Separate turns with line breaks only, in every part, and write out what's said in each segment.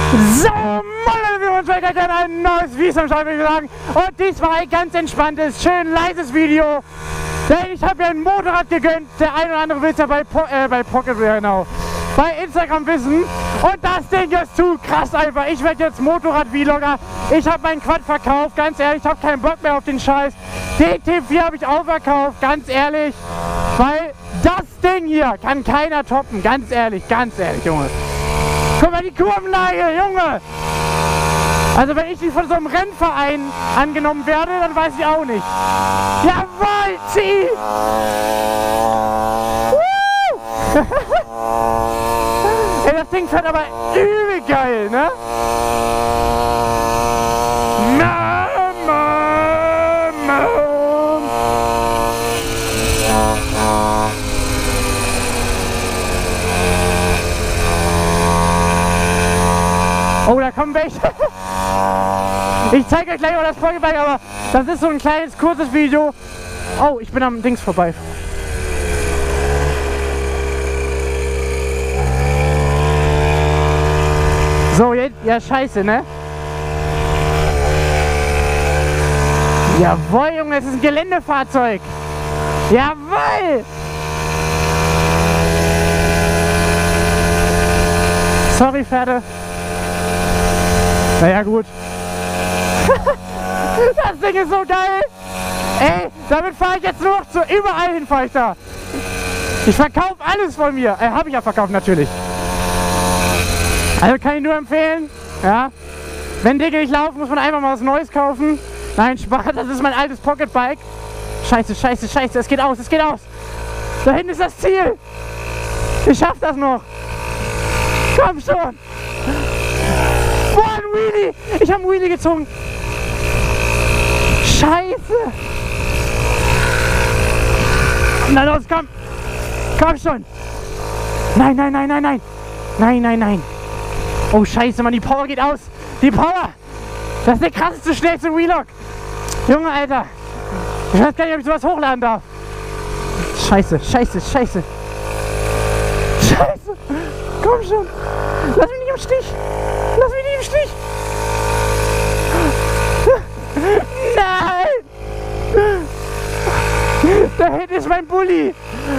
So, moin, wir uns weiter ein neues Video am Start, würde ich sagen. Und dies war ein ganz entspanntes, schön leises Video. Denn ich habe mir ein Motorrad gegönnt. Der ein oder andere will es ja bei Pocket, genau, bei Instagram wissen. Und das Ding ist zu krass einfach. Ich werde jetzt Motorrad-Vlogger. Ich habe meinen Quad verkauft, ganz ehrlich. Ich habe keinen Bock mehr auf den Scheiß. Den T4 habe ich auch verkauft, ganz ehrlich. Weil das Ding hier kann keiner toppen, ganz ehrlich, Junge. Guck mal, die Kurvenlage, Junge! Also wenn ich nicht von so einem Rennverein angenommen werde, dann weiß ich auch nicht. Jawohl, zieh! Ey, das Ding fährt aber übel geil, ne? Oh, da kommen welche. Ich zeige euch gleich mal das Pocketbike, aber das ist so ein kleines, kurzes Video. Oh, ich bin am Dings vorbei. So, jetzt, ja scheiße, ne? Jawohl, Junge, es ist ein Geländefahrzeug. Jawohl! Sorry, Pferde. Naja, gut. Das Ding ist so geil. Ey, damit fahre ich jetzt nur noch überall hin, fahre ich da. Ich verkaufe alles von mir. Habe ich ja verkauft, natürlich. Also kann ich nur empfehlen, ja. Wenn Dinge nicht laufen, muss man einfach mal was Neues kaufen. Nein, Spaß, das ist mein altes Pocketbike. Scheiße, scheiße, scheiße, es geht aus, es geht aus. Da hinten ist das Ziel. Ich schaff das noch. Komm schon. Boah, ein Wheelie. Ich habe einen Wheelie gezogen. Scheiße. Na los, komm. Komm schon. Nein, nein, nein, nein, nein. Nein, nein, nein. Oh, scheiße, Mann, die Power geht aus. Die Power. Das ist der krasseste, schnellste Vlog. Junge, Alter. Ich weiß gar nicht, ob ich sowas hochladen darf. Scheiße, scheiße, scheiße. Scheiße. Komm schon. Lass mich nicht im Stich. Lass mich nicht im Stich. Nein. Da hinten ist mein Bulli.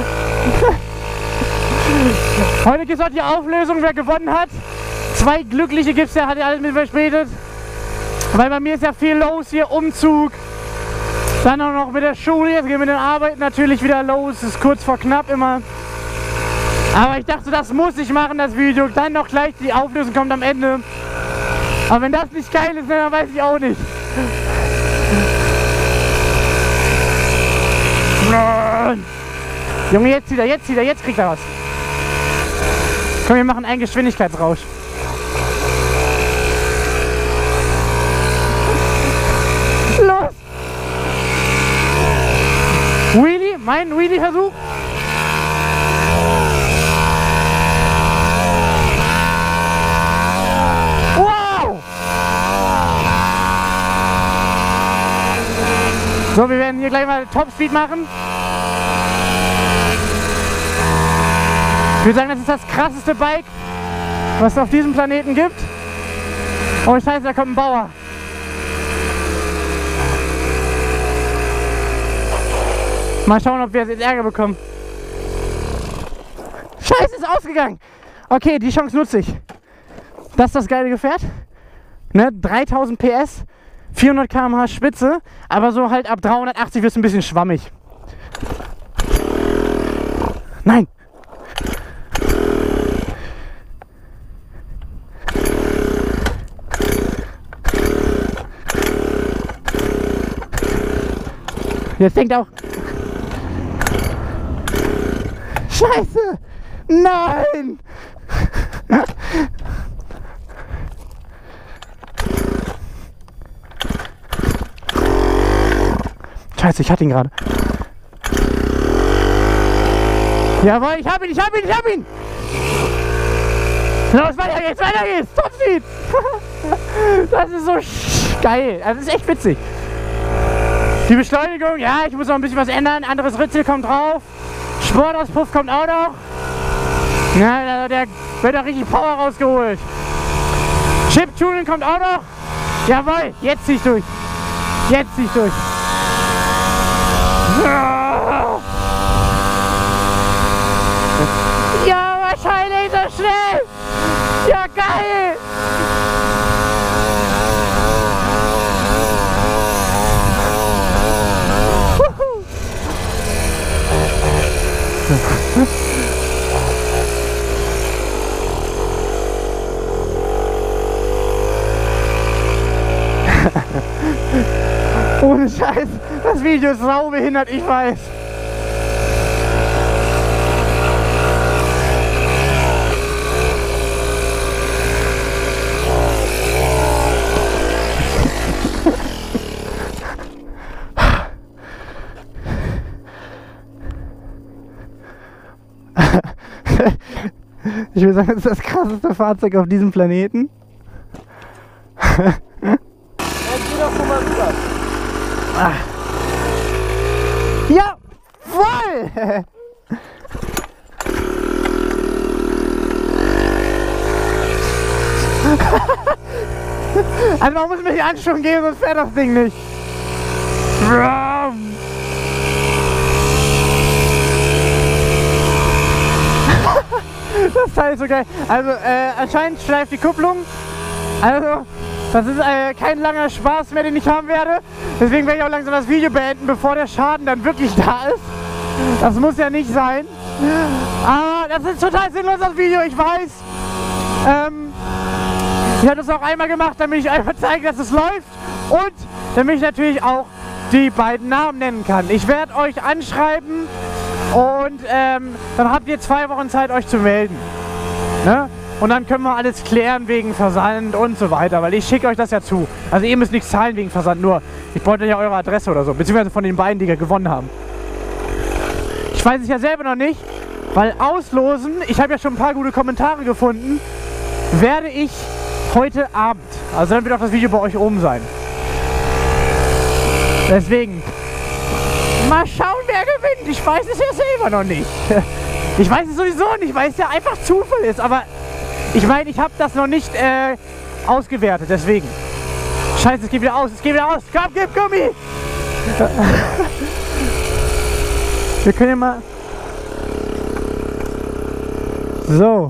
Heute gibt es auch die Auflösung, wer gewonnen hat. 2 Glückliche gibt es ja, hat ja alles mit verspätet. Weil bei mir ist ja viel los hier, Umzug. Dann auch noch mit der Schule, jetzt gehen wir mit der Arbeit natürlich wieder los. Ist kurz vor knapp immer. Aber ich dachte, das muss ich machen, das Video. Dann noch gleich die Auflösung kommt am Ende. Aber wenn das nicht geil ist, dann weiß ich auch nicht. Junge, jetzt wieder, jetzt kriegt er was. Komm, wir machen einen Geschwindigkeitsrausch. Los! Wheelie, mein Wheelie-Versuch. Wow! So, wir werden hier gleich mal Topspeed machen. Ich würde sagen, das ist das krasseste Bike, was es auf diesem Planeten gibt. Oh scheiße, da kommt ein Bauer. Mal schauen, ob wir jetzt Ärger bekommen. Scheiße, ist ausgegangen. Okay, die Chance nutze ich. Das ist das geile Gefährt. Ne? 3000 PS, 400 km/h Spitze, aber so halt ab 380 wird es ein bisschen schwammig. Nein! Jetzt denkt auch... Scheiße! Nein! Scheiße, ich hatte ihn gerade. Jawohl, ich hab ihn! Los, weiter geht's! Topspeed! Das ist so geil, das ist echt witzig. Die Beschleunigung, ja, ich muss noch ein bisschen was ändern. Anderes Ritzel kommt drauf. Sportauspuff kommt auch noch. Ja, der wird da richtig Power rausgeholt. Chip-Tuning kommt auch noch. Jawohl, jetzt zieh ich durch. Jetzt zieh ich durch. Ja, wahrscheinlich so schnell. Ja, geil. Ohne Scheiß, das Video ist saubehindert, ich weiß. Ich würde sagen, das ist das krasseste Fahrzeug auf diesem Planeten.
Geh doch schon mal rüber.
Ja, voll! Also man muss mir die Anschwung geben, sonst fährt das Ding nicht. Das Teil ist so geil. Also anscheinend schleift die Kupplung. Also das ist kein langer Spaß mehr, den ich haben werde. Deswegen werde ich auch langsam das Video beenden, bevor der Schaden dann wirklich da ist. Das muss ja nicht sein. Aber das ist total sinnlos, das Video, ich weiß. Ich habe das auch einmal gemacht, damit ich einfach zeige, dass es läuft. Und damit ich natürlich auch die beiden Namen nennen kann. Ich werde euch anschreiben und dann habt ihr 2 Wochen Zeit, euch zu melden. Ne? Und dann können wir alles klären wegen Versand und so weiter, weil ich schicke euch das ja zu. Also ihr müsst nichts zahlen wegen Versand, nur ich bräuchte ja eure Adresse oder so, beziehungsweise von den beiden, die gewonnen haben. Ich weiß es ja selber noch nicht, weil auslosen, ich habe ja schon ein paar gute Kommentare gefunden, werde ich heute Abend, also dann wird auch das Video bei euch oben sein. Deswegen, mal schauen, wer gewinnt. Ich weiß es ja selber noch nicht. Ich weiß es sowieso nicht, weil es ja einfach Zufall ist, aber ich meine, ich habe das noch nicht ausgewertet, deswegen. Scheiße, es geht wieder aus, es geht wieder aus. Komm, gib Gummi! Wir können ja mal... So.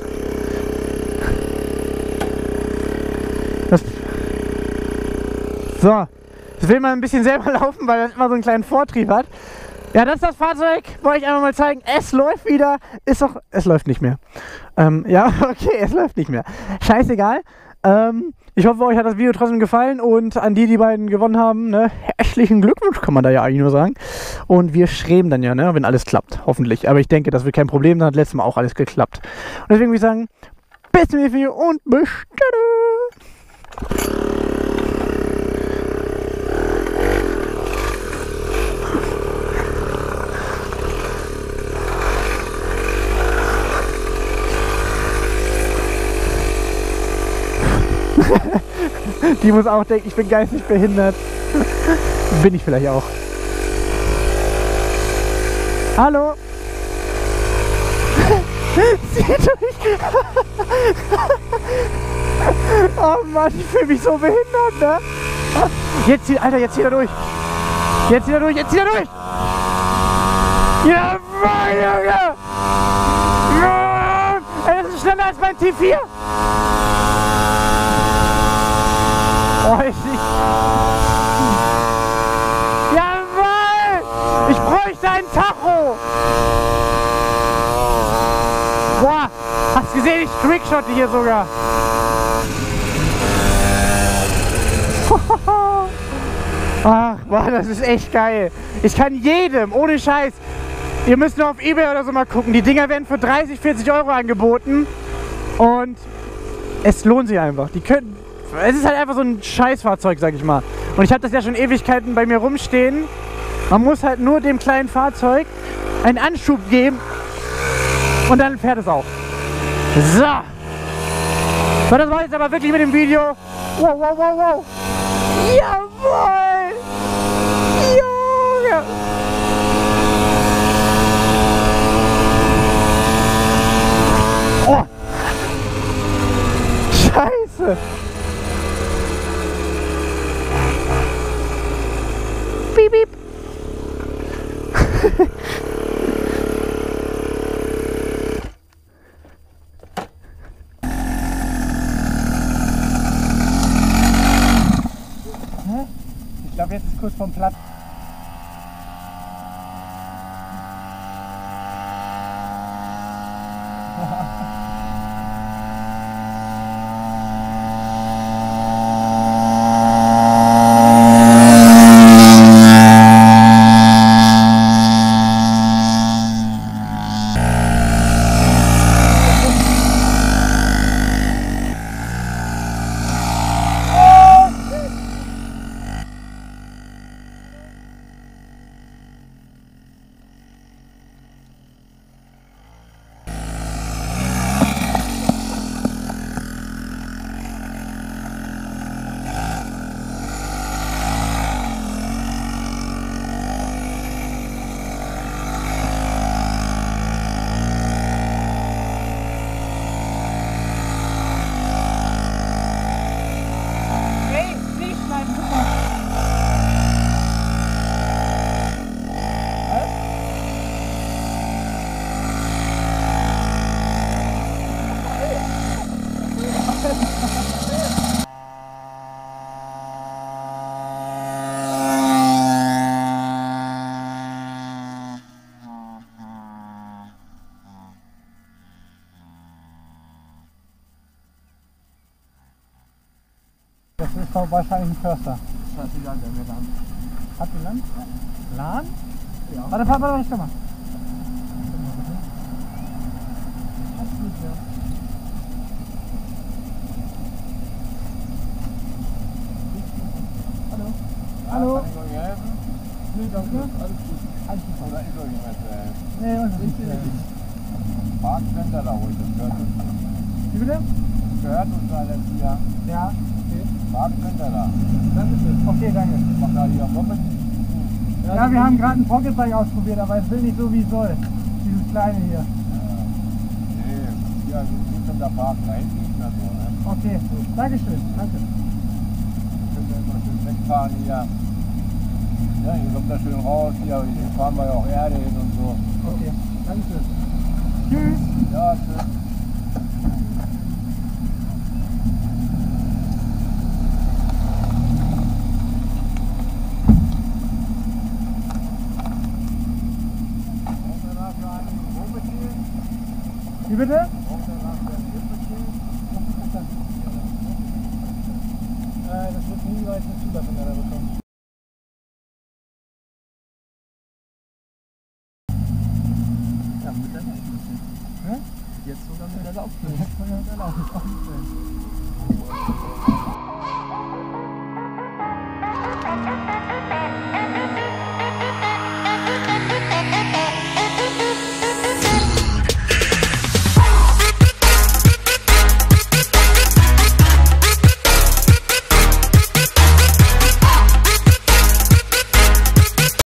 So. Ich will mal ein bisschen selber laufen, weil das immer so einen kleinen Vortrieb hat. Ja, das ist das Fahrzeug, wollte ich einfach mal zeigen. Es läuft wieder, ist doch, es läuft nicht mehr. Ja, okay, es läuft nicht mehr. Scheißegal. Ich hoffe, euch hat das Video trotzdem gefallen und an die, die beiden gewonnen haben, ne, herzlichen Glückwunsch, kann man da ja eigentlich nur sagen. Und wir schreiben dann ja, ne, wenn alles klappt, hoffentlich. Aber ich denke, das wird kein Problem, dann hat letztes Mal auch alles geklappt. Und deswegen würde ich sagen, bis zum nächsten Video und bis dann. Die muss auch denken, ich bin geistig behindert. Bin ich vielleicht auch. Hallo? Seht euch! Oh Mann, ich fühle mich so behindert, ne? Jetzt zieht, Alter, jetzt zieht er durch! Jetzt zieht er durch, jetzt zieht er durch! Ja, Mann, Junge! Ja, das ist schneller als mein T4! Oh, jawohl! Ich bräuchte einen Tacho! Boah! Hast du gesehen? Ich trickshotte hier sogar! Ach, boah, das ist echt geil! Ich kann jedem, ohne Scheiß! Ihr müsst nur auf eBay oder so mal gucken. Die Dinger werden für 30, 40 Euro angeboten. Und es lohnt sich einfach. Die können... Es ist halt einfach so ein Scheißfahrzeug, sag ich mal. Und ich habe das ja schon Ewigkeiten bei mir rumstehen. Man muss halt nur dem kleinen Fahrzeug einen Anschub geben und dann fährt es auch. So. So, das war jetzt aber wirklich mit dem Video. Wow, wow, wow, wow. Jawohl. Junge. Oh. Scheiße. Hilfe! Piep, piep! Ich glaube, jetzt ist kurz vorm Platz. Das ist doch wahrscheinlich ein Förster.
Scheißegal, der mir Land.
Hat die Land? Lahn?
Ja.
Warte, warte, schau mal. Hallo? Hallo?
Kann ich euch helfen? Nee, danke. Alles gut. Oder ist euch jemand zu helfen?
Nee, uns nicht.
Parkcenter da holt, das gehört uns.
Wie bitte?
Das gehört uns alles hier.
Ja, okay.
Parkcenter da.
Dankeschön. Okay, danke.
Mach da hier Moped.
Ja, wir haben gerade ein Pocketbike ausprobiert, aber es will nicht so, wie es soll. Dieses kleine hier.
Nee, hier sind schon da Parken, da hinten nicht mehr so, ne?
Okay, Dankeschön. Danke.
Könnt ihr immer schön wegfahren hier. Ja, hier kommt da schön raus, hier fahren wir ja auch Erde hin und so.
Okay, Dankeschön. Tschüss.
Ja, tschüss.
Wie bitte? Das wird nie weit eine Zulassung leider bekommen.
Ja, mit der Laufmütze.
Hä?
Jetzt sogar mit der Laufmütze.
Jetzt kann ich mit der Laufmütze.